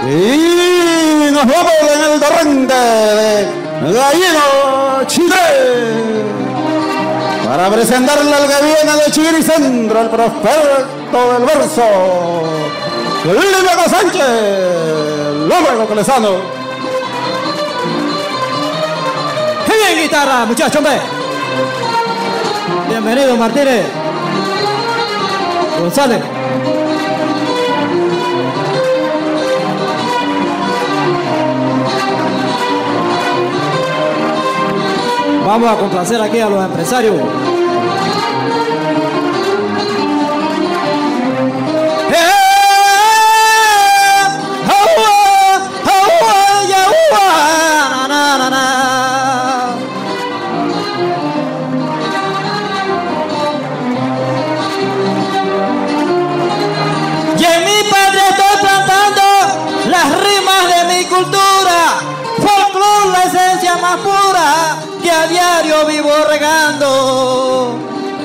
Y nos vamos en el torrente de Gallego Chile para presentarle al que viene de Chile Centro, el prospecto del verso, Liviano Sánchez, López Colesano. ¡Qué bien guitarra, muchachos, hombre! Bienvenido, Martínez. González. Vamos a complacer aquí a los empresarios. Y en mi patria estoy plantando las rimas de mi cultura, folclor, la esencia más pura que a diario vivo regando.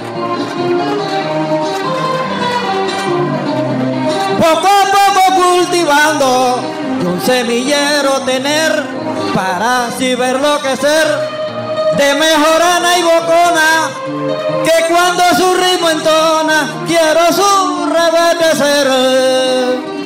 Poco a poco cultivando y un semillero tener para así ver lo que ser de mejorana y bocona, que cuando su ritmo entona quiero su reverdecer.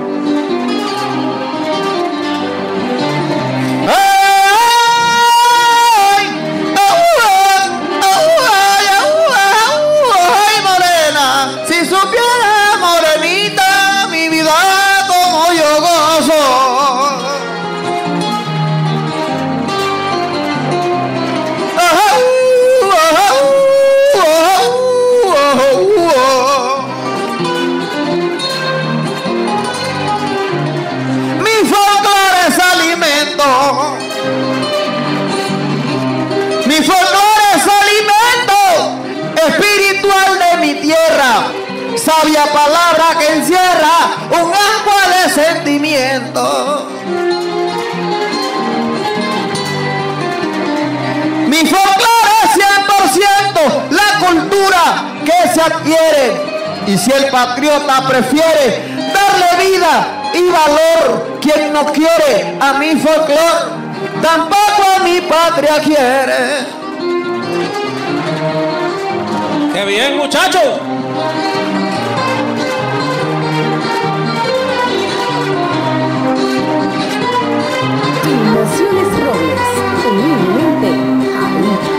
Mi folclore es alimento espiritual de mi tierra, sabia palabra que encierra un agua de sentimiento. Mi folclore es 100% la cultura que se adquiere, y si el patriota prefiere darle vida y valor, quien no quiere a mi folclore tampoco a mi patria quiere. ¡Qué bien, muchachos! Invasiones Robles, humildemente ahí.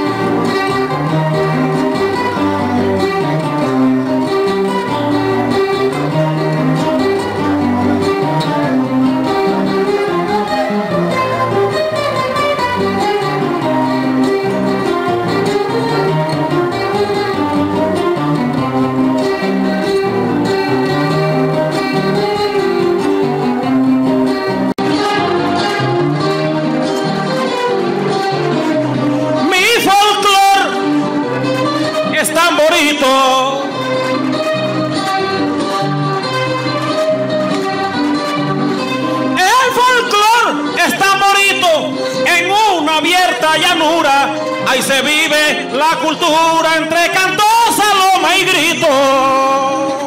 El folclor es tan bonito en una abierta llanura. Ahí se vive la cultura entre canto, saloma y grito.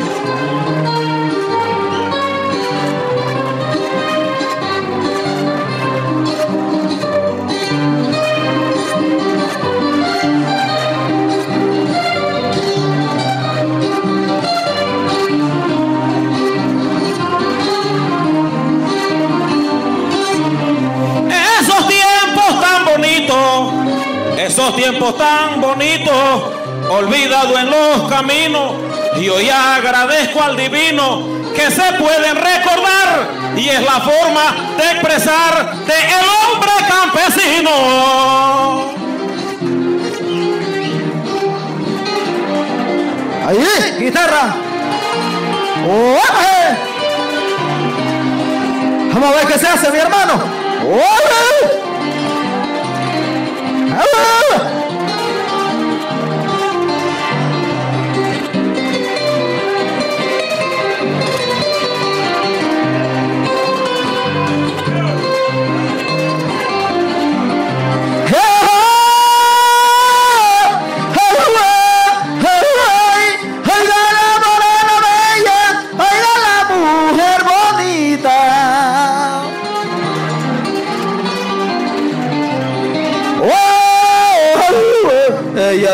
Esos tiempos tan bonitos, olvidado en los caminos, y hoy agradezco al divino que se pueden recordar, y es la forma de expresar de el hombre campesino. Ahí, guitarra. Vamos a ver qué se hace, mi hermano. Bonita.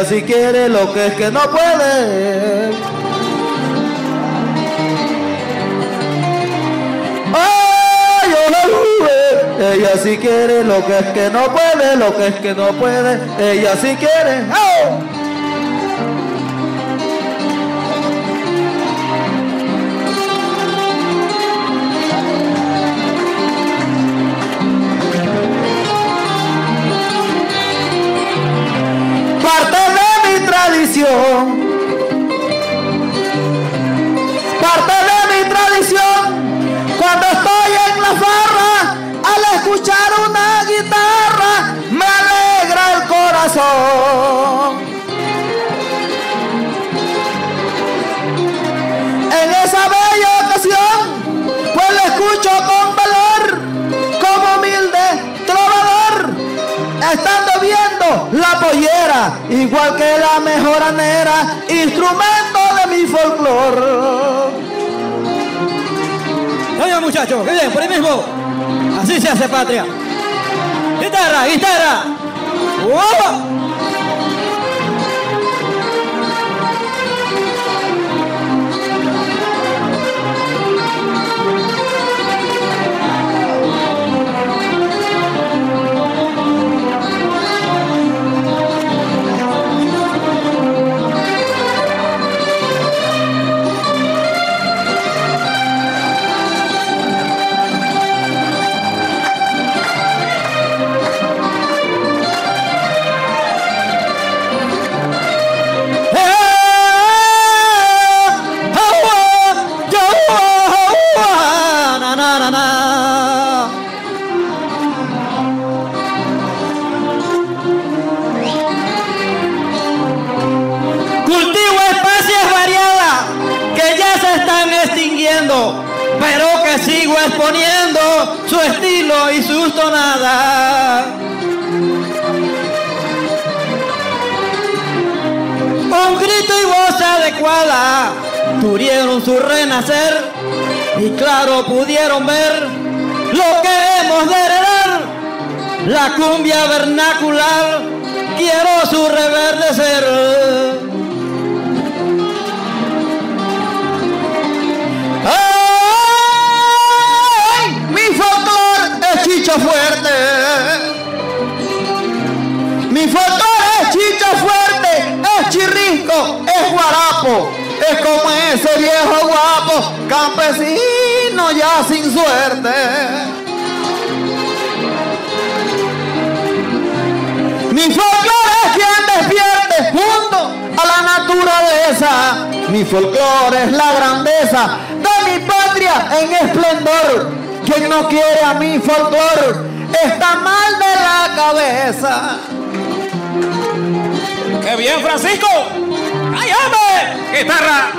sí quiere lo que es que no puede. Ay, ella sí quiere lo que es que no puede, lo que es que no puede. Ella sí quiere. ¡Oh! Parte de mi tradición, parte de mi tradición, cuando estoy en la farra, al escuchar una guitarra, me alegra el corazón. En esa bella ocasión, pues la escucho con valor, como humilde trovador, estando viendo la pollera, igual que la mejoranera, instrumento de mi folclor. Oigan muchachos, que bien, por ahí mismo. Así se hace patria. Guitarra, guitarra. ¡Wow! Cultivo especies variadas que ya se están extinguiendo, pero que sigo exponiendo su estilo y sus tonadas. Un grito y voz adecuada tuvieron su renacer, y claro pudieron ver lo que hemos de heredar. La cumbia vernacular quiero su reverdecer. ¡Ay! Mi folclor es chicho fuerte. Mi folclor es chicho fuerte, es chirrisco, es guarapo. Es como ese viejo guapo, campesino ya sin suerte. Mi folclore es quien despierte junto a la naturaleza. Mi folclore es la grandeza de mi patria en esplendor. Quien no quiere a mi folclore está mal de la cabeza. ¡Qué bien, Francisco! ¡Ay, hombre! ¡Guitarra!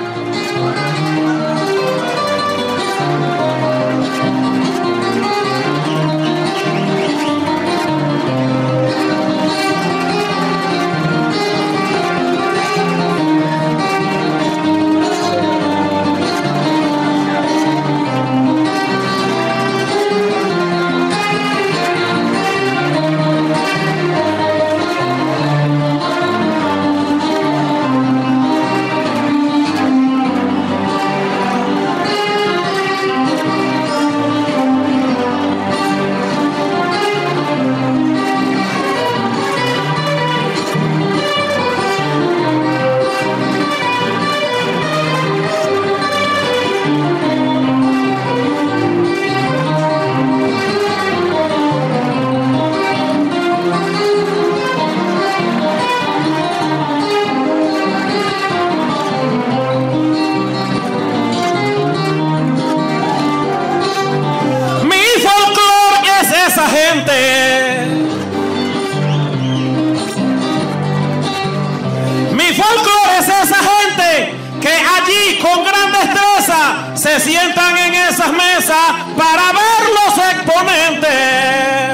Mi folclore es esa gente que allí con gran destreza se sientan en esas mesas para ver los exponentes.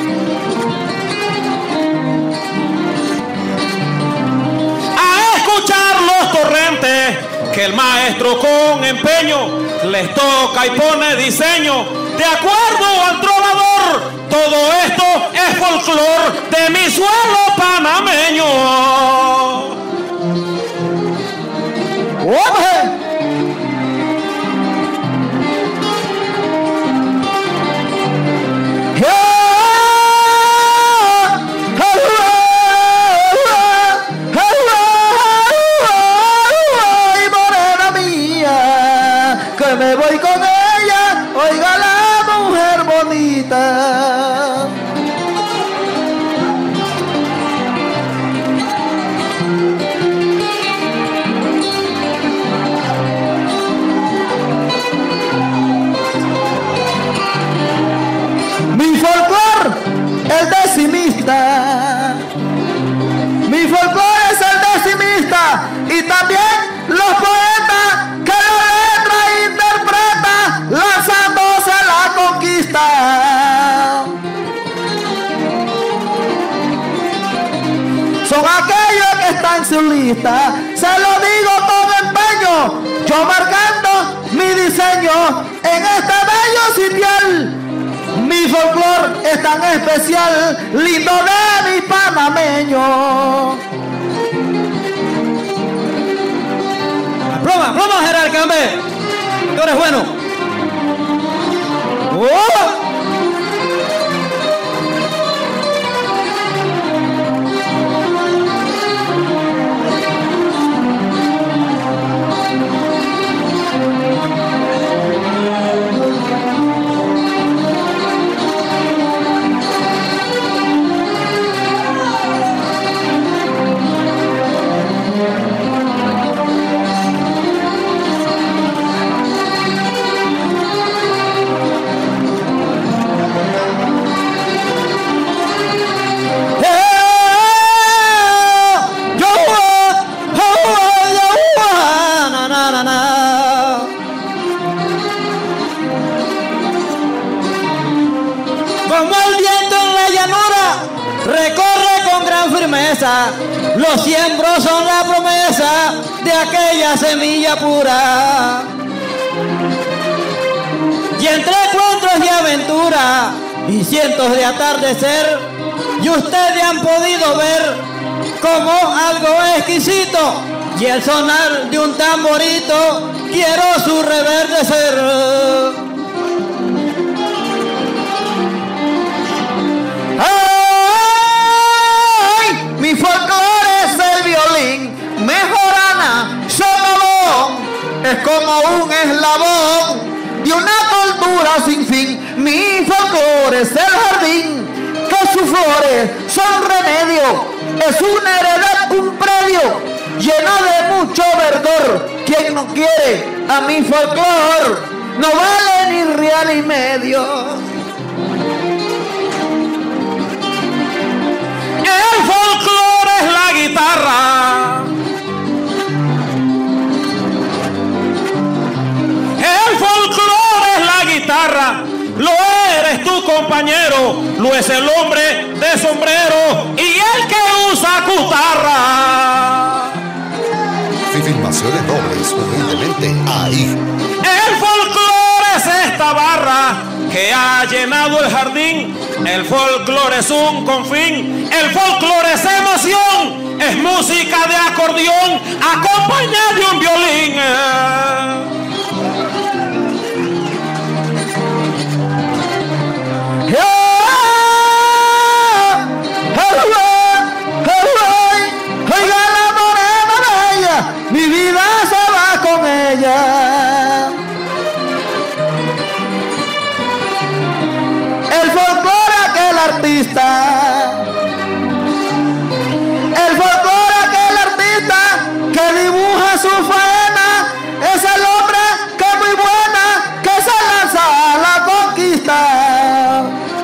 A escuchar los torrentes que el maestro con empeño les toca y pone diseño de acuerdo al trovador Todo esto es folclor de mi suelo panameño. ¡Hombre! Me voy con ella, oiga la mujer bonita. Mi folclor, el decimista. Mi folclor es el decimista y también los poetas que la letra interpreta lanzándose a la conquista. Son aquellos que están en su lista, se lo digo con empeño, yo marcando mi diseño en este bello sitial. Mi folclor es tan especial, lindo de mi panameño. Broma, Gerard Cambé. Tú eres bueno. ¡Oh! Como el viento en la llanura, recorre con gran firmeza. Los siembros son la promesa de aquella semilla pura. Y entre encuentros de aventura y cientos de atardecer, y ustedes han podido ver como algo exquisito y el sonar de un tamborito quiero su reverdecer. ¡Ay! Mi folclor es el violín, mejorana, socavón, es como un eslabón de una cultura sin fin. Mi folclor es el jardín, que sus flores son remedio, es una heredad, un predio lleno de mucho verdor. Quien no quiere a mi folclor no vale ni real y medio. El folclore es la guitarra. El folclore es la guitarra. Lo eres tu compañero, lo es el hombre de sombrero y el que usa cutarra. Filmaciones nobles, humildemente ahí. El folclore es esta barra que ha llenado el jardín. El folclore es un confín. El folclore es emoción. Es música de acordeón acompañada de un violín. Oiga la morena bella, mi vida se va con ella. El folclore aquel artista, el folclore aquel artista que dibuja su faena, es el hombre que muy buena que se lanza a la conquista.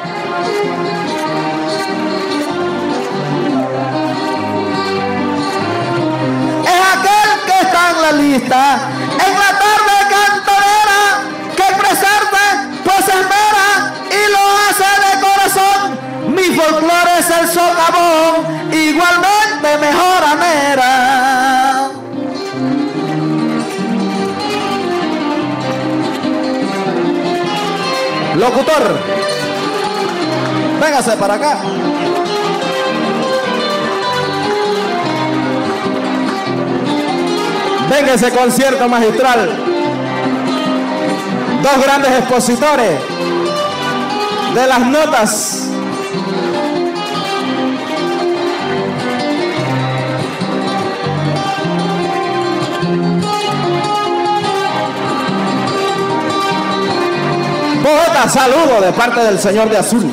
Es aquel que está en la lista, en la tarde cantorera, que expresarte pues espera y lo hace de corazón. Mi folclore es el socavón, igualmente mejoranera. Locutor. Véngase para acá. Venga ese concierto magistral. Dos grandes expositores de las notas. Poeta, saludo de parte del señor de azul.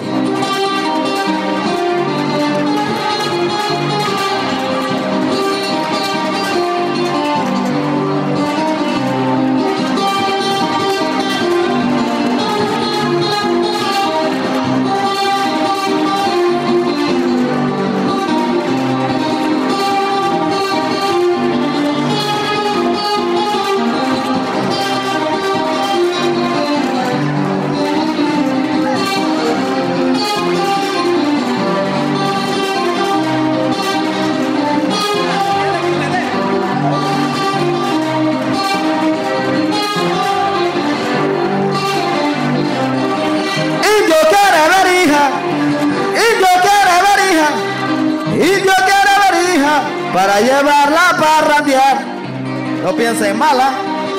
Para llevarla para randear. No piensen mala.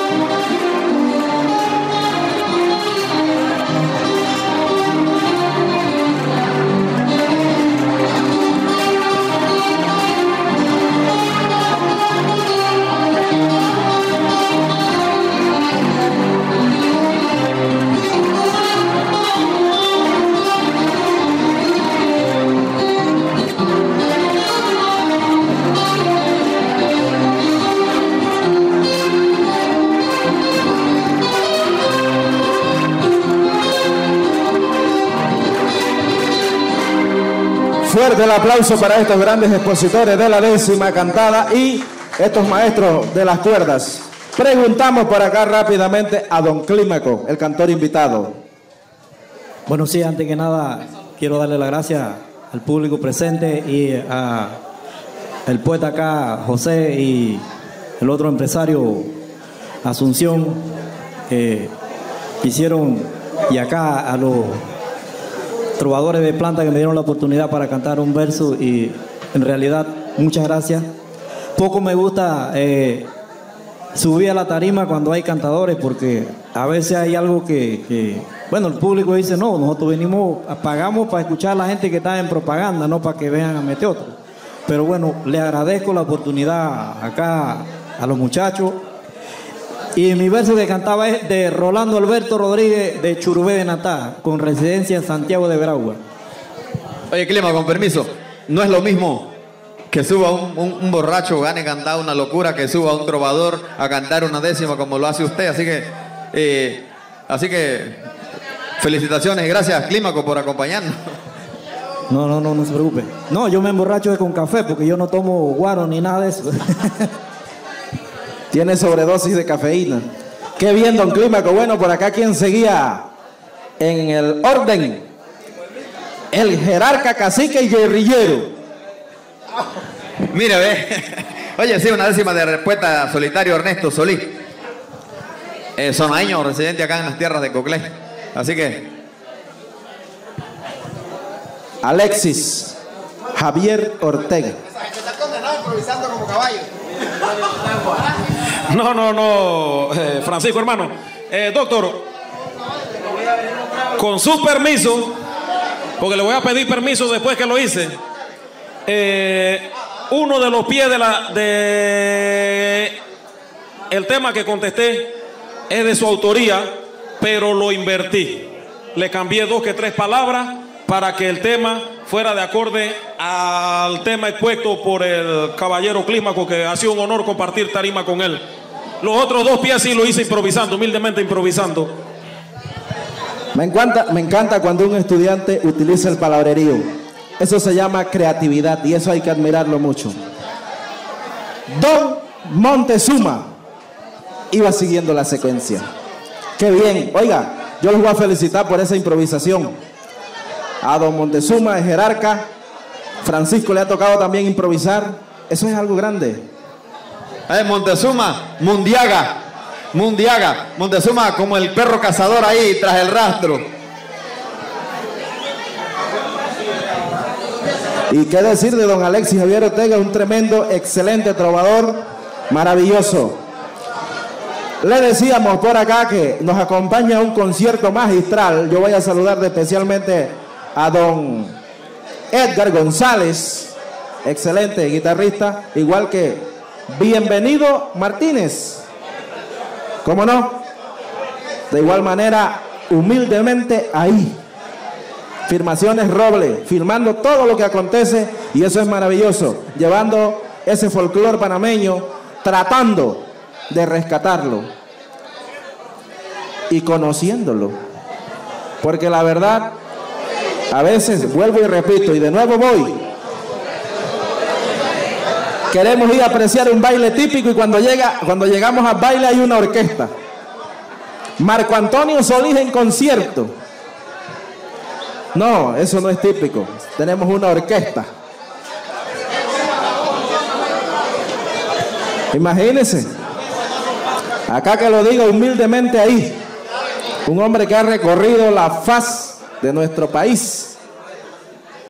Fuerte el aplauso para estos grandes expositores de la 10ª cantada y estos maestros de las cuerdas. Preguntamos por acá rápidamente a don Clímaco, el cantor invitado. Bueno, sí, antes que nada quiero darle las gracias al público presente y a el poeta acá, José, y el otro empresario, Asunción, que hicieron, y acá a los trovadores de planta que me dieron la oportunidad para cantar un verso, y en realidad muchas gracias. Poco me gusta subir a la tarima cuando hay cantadores, porque a veces hay algo que bueno, el público dice, no, nosotros venimos, pagamos para escuchar a la gente que está en propaganda, no para que vean a meter otro. Pero bueno, le agradezco la oportunidad acá a los muchachos. Y mi verso que cantaba es de Rolando Alberto Rodríguez de Churubé de Natá, con residencia en Santiago de Veragua. Oye, Clima, con permiso, no es lo mismo que suba un borracho, gane cantar una locura, que suba un trovador a cantar una décima como lo hace usted. Así que felicitaciones y gracias, Clímaco, por acompañarnos. No se preocupe. No, yo me emborracho con café porque yo no tomo guaro ni nada de eso. Tiene sobredosis de cafeína. Qué bien, don Clímaco. Bueno, por acá, ¿quién seguía en el orden? El jerarca, cacique y guerrillero. Mira, ve. Oye, sí, una décima de respuesta solitario Ernesto Solís. Sonaíño, residente acá en las tierras de Coclé. Así que Alexis Javier Ortega. Está condenado improvisando como caballo. No, Francisco, hermano. Doctor, con su permiso, porque le voy a pedir permiso después que lo hice, uno de los pies de el tema que contesté es de su autoría, pero lo invertí. Le cambié 2 que 3 palabras para que el tema fuera de acorde al tema expuesto por el caballero Clímaco, que ha sido un honor compartir tarima con él. Los otros 2 pies sí lo hice improvisando, humildemente improvisando. Me encanta cuando un estudiante utiliza el palabrerío. Eso se llama creatividad y eso hay que admirarlo mucho. Don Montezuma iba siguiendo la secuencia. Qué bien. Oiga, yo los voy a felicitar por esa improvisación. A don Montezuma, el jerarca. Francisco le ha tocado también improvisar. Eso es algo grande. Montezuma, Mundiaga. Montezuma como el perro cazador ahí tras el rastro. Y qué decir de don Alexis Javier Ortega, un tremendo, excelente trovador, maravilloso. Le decíamos por acá que nos acompaña un concierto magistral. Yo voy a saludar especialmente a don Edgar González, excelente guitarrista, igual que Bienvenido Martínez. ¿Cómo no? De igual manera, humildemente ahí. Firmaciones Roble, filmando todo lo que acontece, y eso es maravilloso, llevando ese folclore panameño, tratando de rescatarlo y conociéndolo, porque la verdad, a veces, vuelvo y repito, y de nuevo voy, queremos ir a apreciar un baile típico y cuando llegamos al baile hay una orquesta. Marco Antonio Solís en concierto. No, eso no es típico. Tenemos una orquesta. Imagínense. Acá que lo diga humildemente ahí. Un hombre que ha recorrido la faz de nuestro país.